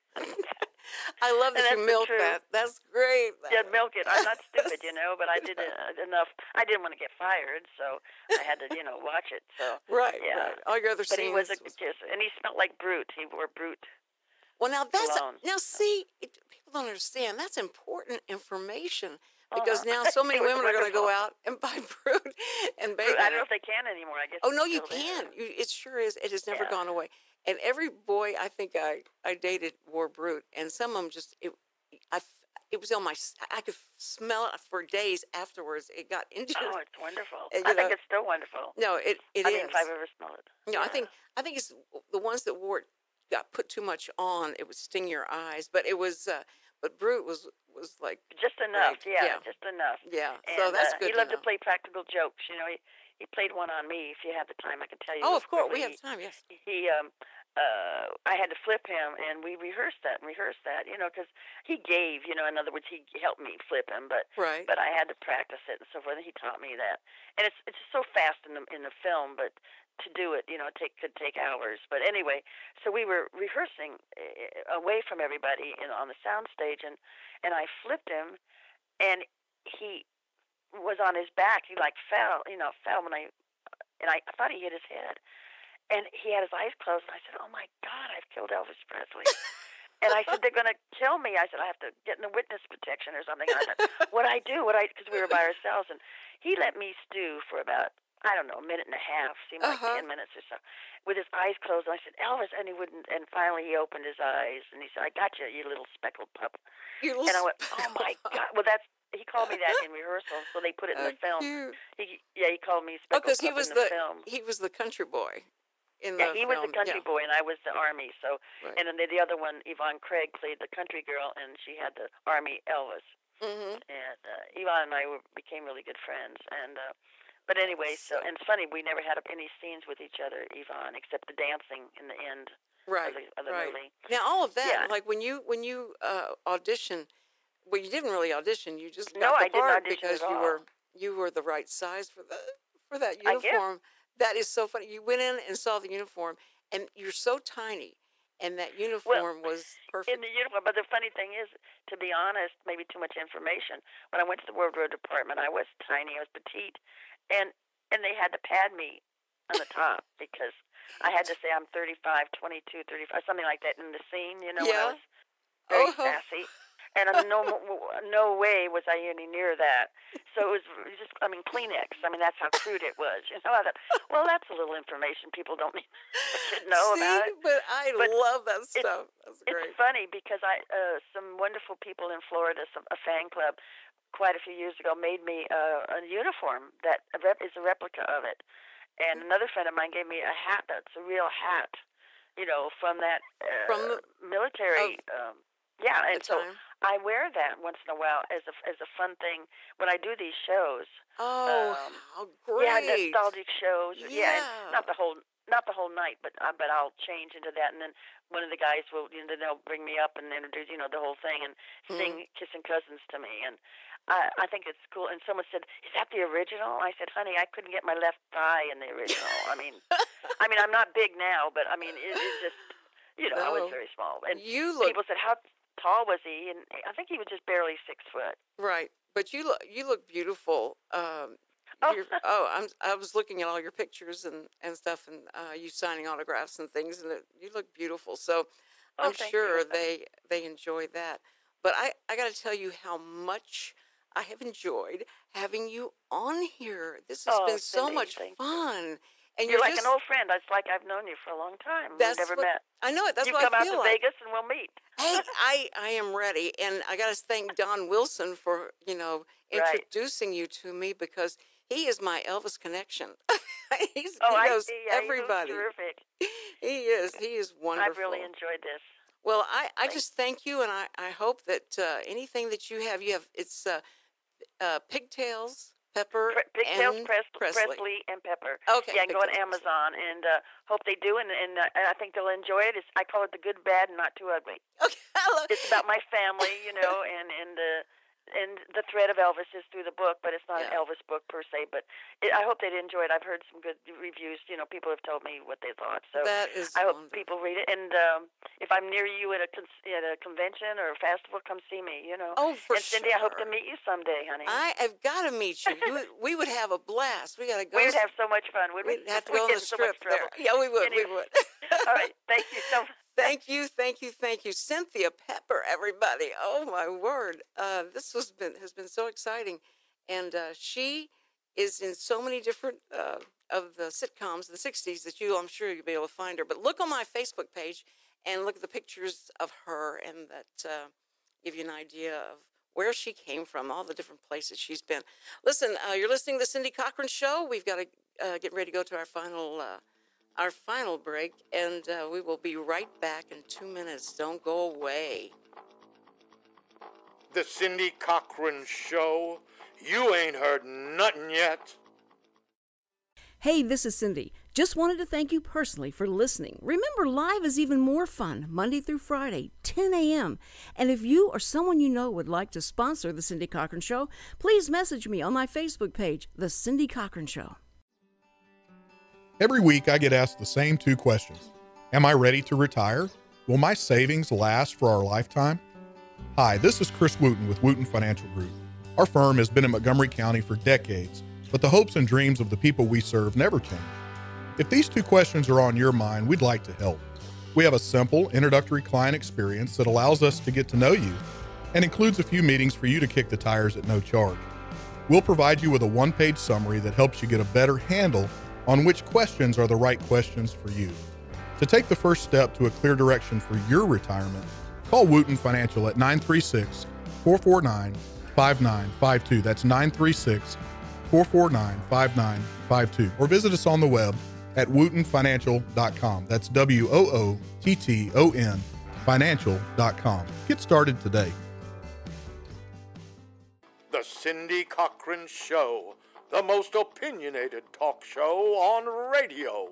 I love that And you that's the milk truth. that. That's great. Yeah, milk it. I'm not stupid, you know, but I did uh, enough. I didn't want to get fired, so I had to, you know, watch it. So Right, yeah. right. All your other But scenes. he was a was- good kisser, and he smelled like Brute. He wore Brute. Well, now that's cologne. now see, it, people don't understand. That's important information because Uh-huh. now so many It was women are going to go wonderful. out and buy Brute and bacon. I don't know if they can anymore. I guess. Oh no, it's you still there. can. You, it sure is. It has never Yeah. gone away. And every boy I think I, I dated wore Brute, and some of them just it, I, f- it was on my. I could smell it for days afterwards. It got into. Oh, it's wonderful. And, I you think know, it's still wonderful. No, it it I is. mean, if I've ever smelled it. You know, yeah. I think I think it's the ones that wore it got put too much on. It would sting your eyes, but it was. Uh, but Brute was was like just enough. great. Yeah, yeah, just enough. Yeah, and, so that's uh, good. He loved to, to play practical jokes. You know, he he played one on me. If you have the time, I can tell you. Oh, of course, quickly. we have time. Yes. He, he um. Uh, I had to flip him, and we rehearsed that and rehearsed that, you know, because he gave, you know, in other words, he helped me flip him, but right. but I had to practice it and so forth. And he taught me that, and it's it's just so fast in the in the film, but to do it, you know, it take, could take hours. But anyway, so we were rehearsing uh, away from everybody in, on the sound stage, and and I flipped him, and he was on his back. He like fell, you know, fell when I, and I, I thought he hit his head. And he had his eyes closed, and I said, "Oh my God, I've killed Elvis Presley." And I said, "They're going to kill me." I said, "I have to get in the witness protection or something." I said, "What I do? What I?" Because we were by ourselves, and he let me stew for about I don't know a minute and a half, seemed like uh-huh. ten minutes or so, with his eyes closed. And I said, "Elvis," and he wouldn't. And finally, he opened his eyes, and he said, "I got you, you little speckled pup." You and I went, "Oh my God!" Well, that's he called me that in rehearsal, so they put it in oh, the film. Cute. He, yeah, he called me oh, speckled because he pup was in the, the film. he was the country boy. In yeah, the he film. was the country yeah. boy, and I was the army. So, right. and then the, the other one, Yvonne Craig, played the country girl, and she had the army Elvis. Mm-hmm. And uh, Yvonne and I were, became really good friends. And uh, but anyway, so and it's funny, we never had any scenes with each other, Yvonne, except the dancing in the end right. of the, of the right. movie. Now, all of that, yeah. like when you when you uh, audition, well, you didn't really audition. You just got no, the I part didn't audition because at you all. were you were the right size for the for that uniform. That is so funny. You went in and saw the uniform. And you're so tiny, and that uniform well, was perfect. In the uniform, but the funny thing is, to be honest, maybe too much information. When I went to the World Road Department, I was tiny, I was petite, and and they had to pad me on the top because I had to say I'm thirty-five, twenty-two, thirty-five, something like that in the scene, you know, yeah. when I was very oh. sassy. And no, no way was I any near that. So it was just, I mean, Kleenex. I mean, that's how crude it was. You know, I thought, well, that's a little information people don't need, should know See, about it. But I but love that stuff. That's great. It's funny because I, uh, some wonderful people in Florida, some, a fan club, quite a few years ago, made me uh, a uniform that is a replica of it. And another friend of mine gave me a hat that's a real hat, you know, from that uh, from the military. Of, um, yeah, and so time. I wear that once in a while as a as a fun thing when I do these shows. Oh, um, how great! Yeah, nostalgic shows. Yeah, yeah and not the whole not the whole night, but uh, but I'll change into that, and then one of the guys will, you know, they'll bring me up and introduce, you know, the whole thing and mm-hmm. sing Kissin Cousins to me, and I I think it's cool. And someone said, "Is that the original?" I said, "Honey, I couldn't get my left thigh in the original." I mean, I mean, I'm not big now, but I mean, it, it's just, you know, no. I was very small, and you look, people said, "How tall was he?" And I think he was just barely six foot. Right, but you look you look beautiful. Um, oh, oh, I'm I was looking at all your pictures and, and stuff, and uh, you signing autographs and things, and it, you look beautiful. So oh, I'm thank sure you. they they enjoy that. But I I got to tell you how much I have enjoyed having you on here. This has oh, been so Cindy, much fun. And you're, you're like just, an old friend. It's like I've known you for a long time. We've never what, met. I know it. That's you what come I out feel to like. Vegas and we'll meet. Hey, I, I am ready. And I got to thank Don Wilson for, you know, introducing right. you to me because he is my Elvis connection. He's, oh, he I knows see. Yeah, everybody. He was terrific. He is. He is wonderful. I've really enjoyed this. Well, I, I just thank you, and I, I hope that uh, anything that you have, you have, it's uh, uh, Pigtails, Pepper, Pre- Pigtails, and Pres- Presley. Presley, and Pepper. Okay. Yeah, and go on Pigtails. Amazon, and uh, hope they do, and, and, uh, and I think they'll enjoy it. It's, I call it the good, bad, and not too ugly. Okay. I love It's about my family, you know, and, and uh, and the thread of Elvis is through the book, but it's not yeah. an Elvis book per se. But it, I hope they'd enjoy it. I've heard some good reviews. You know, people have told me what they thought. So that is I hope wonderful. people read it. And um, if I'm near you at a at a convention or a festival, come see me. You know. Oh, for and Cindy, sure. I hope to meet you someday, honey. I have got to meet you. you would, we would have a blast. We got to go. We would have so much fun, would we? We'd have to We'd go on get the so much strip there. trouble. Yeah, we would. Anyway. We would. All right. Thank you so much. Thank you, thank you, thank you, Cynthia Pepper, everybody. Oh my word, uh, this has been has been so exciting, and uh, she is in so many different uh, of the sitcoms of the sixties that you, I'm sure you'll be able to find her. But look on my Facebook page and look at the pictures of her, and that uh, give you an idea of where she came from, all the different places she's been. Listen, uh, you're listening to the Cindy Cochran Show. We've got to uh, get ready to go to our final uh, our final break, and uh, we will be right back in two minutes. Don't go away. The Cindy Cochran Show. You ain't heard nothing yet. Hey, this is Cindy. Just wanted to thank you personally for listening. Remember, live is even more fun, Monday through Friday, ten a.m. And if you or someone you know would like to sponsor The Cindy Cochran Show, please message me on my Facebook page, The Cindy Cochran Show. Every week I get asked the same two questions. Am I ready to retire? Will my savings last for our lifetime? Hi, this is Chris Wooten with Wooten Financial Group. Our firm has been in Montgomery County for decades, but the hopes and dreams of the people we serve never change. If these two questions are on your mind, we'd like to help. We have a simple, introductory client experience that allows us to get to know you and includes a few meetings for you to kick the tires at no charge. We'll provide you with a one-page summary that helps you get a better handle on which questions are the right questions for you. To take the first step to a clear direction for your retirement, call Wooten Financial at nine three six, four four nine, five nine five two. That's nine three six, four four nine, five nine five two. Or visit us on the web at wooten financial dot com. That's W O O T T O N financial dot com. Get started today. The Cindy Cochran Show, the most opinionated talk show on radio.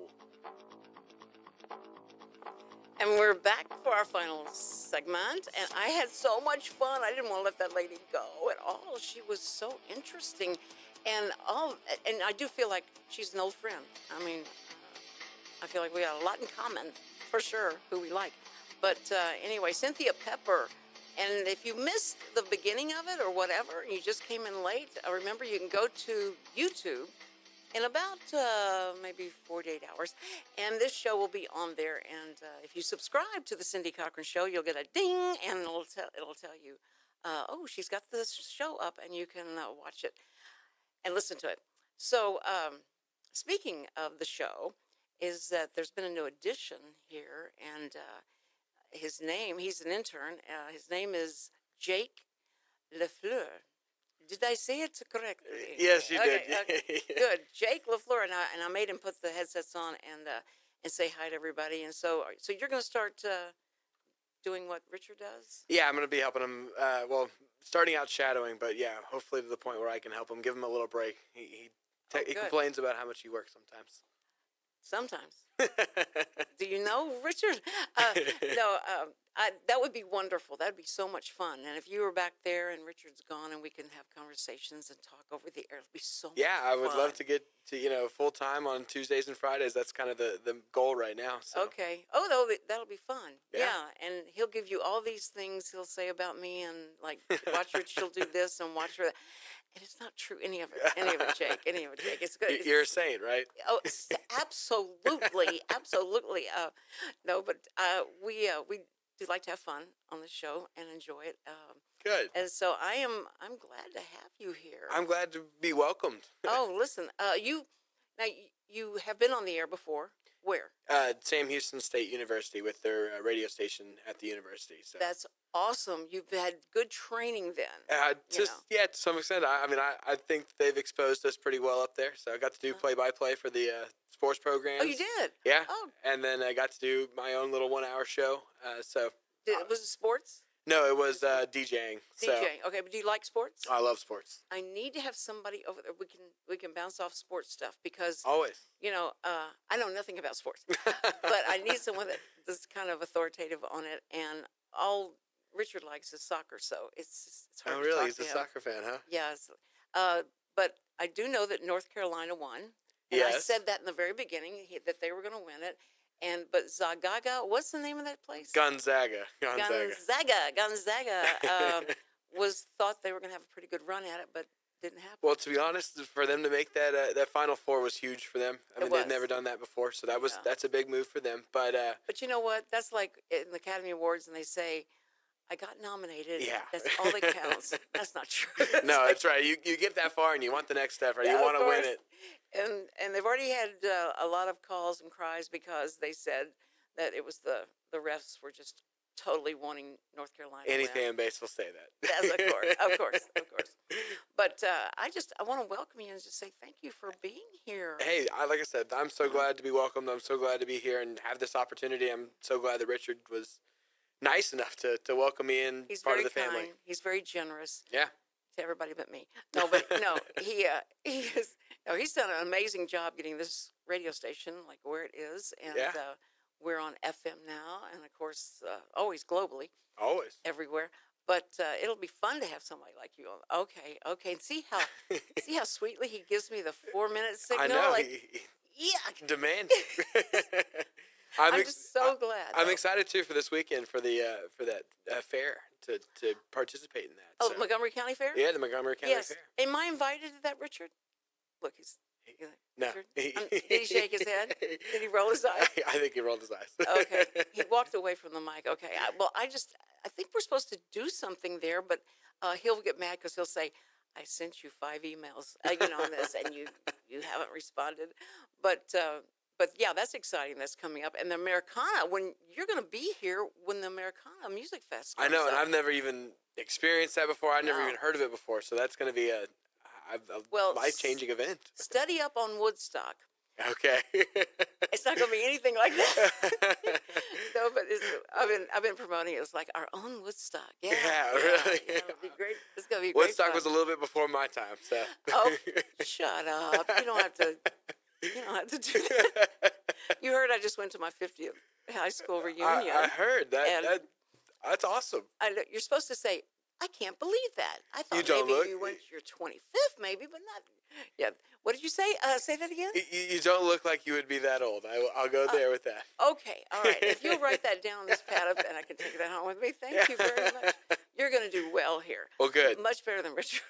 And we're back for our final segment, and I had so much fun. I didn't want to let that lady go at all. She was so interesting, and all, and I do feel like she's an old friend. I mean, uh, I feel like we got a lot in common, for sure, who we like. But uh, anyway, Cynthia Pepper, and if you missed the beginning of it or whatever, and you just came in late, uh, remember you can go to YouTube in about uh, maybe forty-eight hours, and this show will be on there. And uh, if you subscribe to the Cindy Cochran Show, you'll get a ding, and it'll tell it'll tell you, uh, oh, she's got this show up, and you can uh, watch it and listen to it. So, um, speaking of the show, is that there's been a new addition here, and uh, his name, he's an intern. Uh, his name is Jake Lafleur. Did I say it correctly? Yes, you okay, did. Okay. Good. Jake LaFleur, and I, and I made him put the headsets on and uh, and say hi to everybody. And so, so you're going to start uh, doing what Richard does? Yeah, I'm going to be helping him, uh, well, starting out shadowing, but yeah, hopefully to the point where I can help him, give him a little break. He he, te- Oh, he good. complains about how much he works sometimes. Sometimes. Do you know, Richard? Uh, no, um, I, that would be wonderful. That would be so much fun. And if you were back there and Richard's gone and we can have conversations and talk over the air, it would be so Yeah, much I would fun. love to get to, you know, full time on Tuesdays and Fridays. That's kind of the, the goal right now. So. Okay. Oh, that'll be, that'll be fun. Yeah. Yeah. And he'll give you all these things he'll say about me and like, watch Rich, she'll do this and watch her. And it's not true, any of it, any of it, Jake, any of it, Jake. It's good. You're a saint, right? Oh, s- absolutely, absolutely. Uh, no, but uh, we uh, we do like to have fun on the show and enjoy it. Um, Good. and so I am I'm glad to have you here. I'm glad to be welcomed. Oh, listen, uh, you now you, you have been on the air before. Where? Uh, Sam Houston State University with their uh, radio station at the university. So. That's awesome. You've had good training then. Uh, you just know. yeah, to some extent. I, I mean, I, I think they've exposed us pretty well up there. So I got to do play by play for the uh, sports programs. Oh, you did? Yeah. Oh, And then I got to do my own little one hour show. Uh, so did, was it sports? no, it was uh, DJing. So DJing. Okay, but do you like sports? I love sports. I need to have somebody over there. We can we can bounce off sports stuff because Always. you know uh, I know nothing about sports, but I need someone that, that's kind of authoritative on it. And all Richard likes is soccer, so it's just, it's hard Oh, to really? talk He's to a him. soccer fan, huh? Yes, uh, but I do know that North Carolina won, and I Yes. said that in the very beginning he, that they were going to win it. And but Zagaga, what's the name of that place? Gonzaga. Gonzaga. Gonzaga. Gonzaga uh, was thought they were going to have a pretty good run at it, but didn't happen. Well, to be honest, for them to make that uh, that Final Four was huge for them. I It mean, they've was. never done that before, so that was Yeah. that's a big move for them. But uh, But you know what? That's like in the Academy Awards, and they say, "I got nominated." Yeah. That's all that counts. That's not true. no, that's right. You you get that far and you want the next step, right? Yeah, you of want to win course. it. And and they've already had uh, a lot of calls and cries because they said that it was the the refs were just totally wanting North Carolina. Any to fan win. base will say that. Yes, of course, of course, of course. But uh, I just I want to welcome you and just say thank you for being here. Hey, I, like I said, I'm so glad to be welcomed. I'm so glad to be here and have this opportunity. I'm so glad that Richard was nice enough to, to welcome me in. He's part very of the family. kind. He's very generous. Yeah. To everybody but me. No, but no, he uh, he is. No, he's done an amazing job getting this radio station like where it is, and Yeah. uh, we're on F M now, and of course, uh, always globally, Always. everywhere. But uh, it'll be fun to have somebody like you on. Okay, okay, and see how see how sweetly he gives me the four minute signal. I know. Like, he, he yeah, demand. I'm, ex- just so glad. I'm though. excited too for this weekend for the uh, for that uh, fair to, to participate in that. Oh, so. Montgomery County Fair. Yeah, the Montgomery County Yes. Fair. Am I invited to that, Richard? Look, he's. No. Richard? Um, did he shake his head? Did he roll his eyes? I think he rolled his eyes. Okay. He walked away from the mic. Okay. I, well, I just, I think we're supposed to do something there, but uh, he'll get mad because he'll say, I sent you five emails, uh, you know, on this, and you, you haven't responded. But, uh, but yeah, that's exciting. That's coming up. And the Americana, when you're going to be here when the Americana Music Fest I comes know, and up. I've never even experienced that before. I've never No. even heard of it before. So that's going to be a, a, a Well, life-changing event. Study up on Woodstock. Okay. It's not going to be anything like that. No, but it's, I've been I've been promoting it. It's like our own Woodstock. Yeah, Yeah, really. Yeah, it'll be great. It's going to be great. Woodstock fun. was a little bit before my time, so. Oh, shut up! You don't have to. You don't have to do that. You heard I just went to my fiftieth high school reunion. I, I heard that, And- that. That's awesome. I know- you're supposed to say, "I can't believe that." I thought You don't maybe look- you went to your twenty-fifth, maybe, but not. Yeah. What did you say? Uh, say that again. You, you don't look like you would be that old. I, I'll go there with that. Okay, all right. If you'll write that down on this pad up, and I can take that home with me. Thank you very much. You're going to do well here. Well, good. Much better than Richard.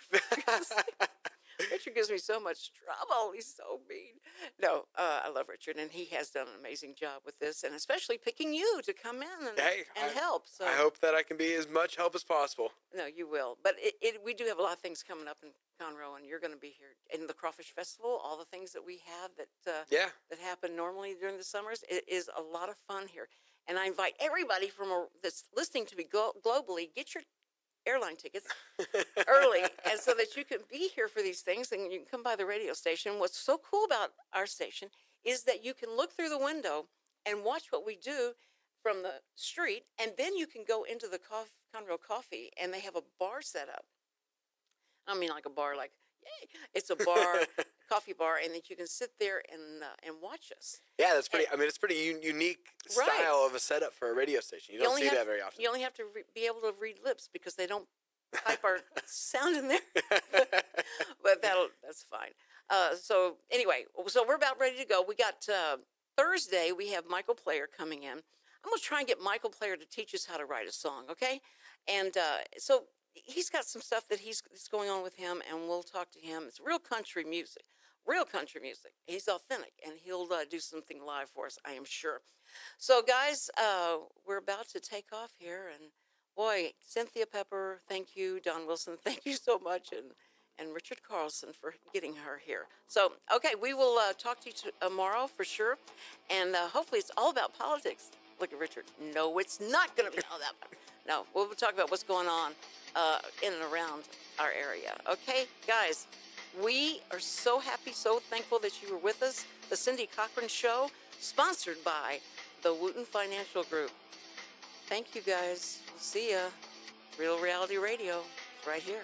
Richard gives me so much trouble. He's so mean. No, uh, I love Richard, and he has done an amazing job with this, and especially picking you to come in and, Hey, and I, help. So I hope that I can be as much help as possible. no, you will. But it, it, we do have a lot of things coming up in Conroe, and you're going to be here in the Crawfish Festival. All the things that we have that uh, Yeah. that happen normally during the summers. It is a lot of fun here, and I invite everybody from a, that's listening to me go, globally. Get your airline tickets early, and so that you can be here for these things, and you can come by the radio station. What's so cool about our station is that you can look through the window and watch what we do from the street, and then you can go into the cof- Conroe Coffee, and they have a bar set up. I mean, like a bar, like, yay, it's a bar, coffee bar, and that you can sit there and uh, and watch us. Yeah, that's pretty. And- I mean, it's pretty un- unique Right. style of a setup for a radio station. You don't only see have, that very often. You only have to re- be able to read lips because they don't type our sound in there. But that'll that's fine. Uh, so anyway, so we're about ready to go. We got uh, Thursday. We have Michael Player coming in. I'm gonna try and get Michael Player to teach us how to write a song. Okay, and uh, so he's got some stuff that he's that's going on with him, and we'll talk to him. It's real country music. Real country music. He's authentic, and he'll uh, do something live for us, I am sure. So, guys, uh, we're about to take off here, and boy, Cynthia Pepper, thank you. Don Wilson, thank you so much, and and Richard Carlson for getting her here. So, okay, we will uh, talk to you t- tomorrow for sure, and uh, hopefully it's all about politics. Look at Richard. No, it's not going to be all that. No, we'll talk about what's going on uh, in and around our area. Okay, guys. We are so happy, so thankful that you were with us. The Cindy Cochran Show, sponsored by the Wooten Financial Group. Thank you, guys. We'll see ya. Real Reality Radio is right here.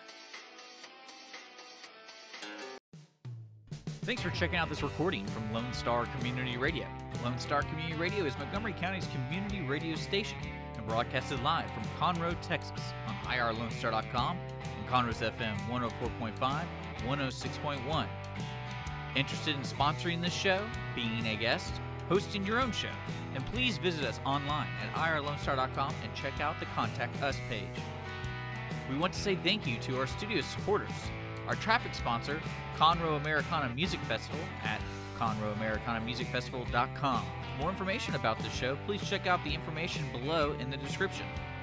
Thanks for checking out this recording from Lone Star Community Radio. Lone Star Community Radio is Montgomery County's community radio station and broadcasted live from Conroe, Texas on I R Lone Star dot com and Conroe's F M one oh four point five, one oh six point one. Interested in sponsoring this show, being a guest, hosting your own show? And please visit us online at I R Lone Star dot com and check out the Contact Us page. We want to say thank you to our studio supporters. Our traffic sponsor, Conroe Americana Music Festival at Conroe Americana Music Festival dot com. For more information about the show, please check out the information below in the description.